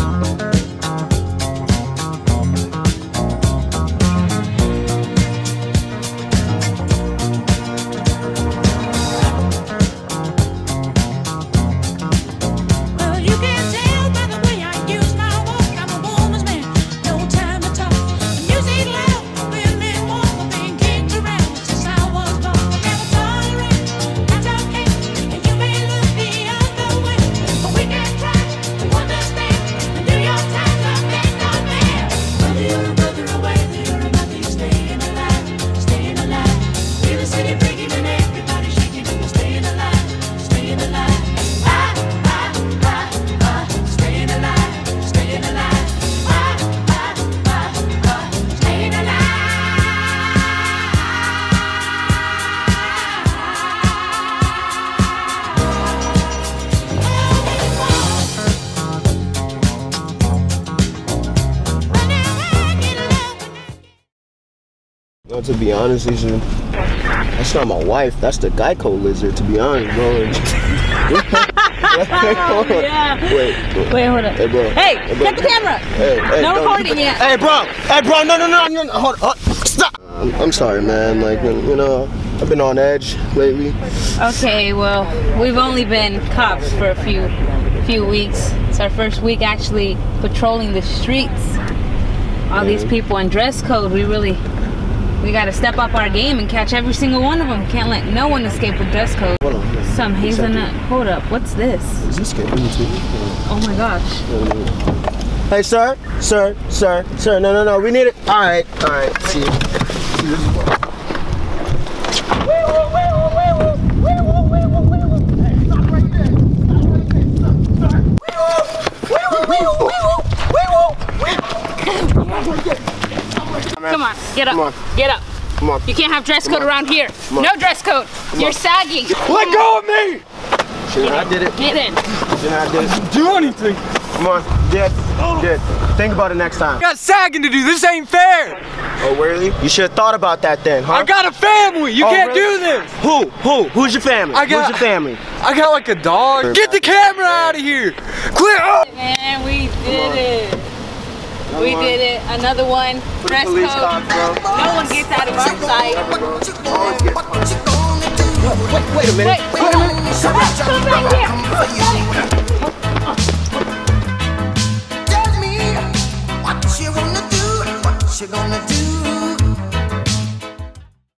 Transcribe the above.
No, to be honest with you, that's not my wife. That's the Geico lizard, to be honest, bro. Yeah. Wait, hold up. Hey, bro. Hey, get the camera. Hey, no recording yet. Hey, bro. No. Hold, stop. I'm sorry, man. Like, you know, I've been on edge lately. Okay, well, we've only been cops for a few weeks. It's our first week actually patrolling the streets. All these people in dress code, we gotta step up our game and catch every single one of them. Can't let no one escape with dress code. Hold on. Some hazelnut. Hold up, what's this? Is this escaping too? Oh my gosh. Hey, sir, no, we need it. All right, see you. Come on, get up. Come on. Get up. Come on. You can't have dress code around here. No dress code. You're sagging. Let go of me! I did it. Get in. I did it. Do anything. Come on, get. Think about it next time. I got sagging to do. This ain't fair. Oh, really? You should have thought about that then, huh? I got a family. You can't do this. Who's your family? Who's your family? I got like a dog. Get the camera out of here. Clear up. Man, we did it. We did it. Another one. Dress code. No one gets out of our sight. Wait a minute. Wait a minute.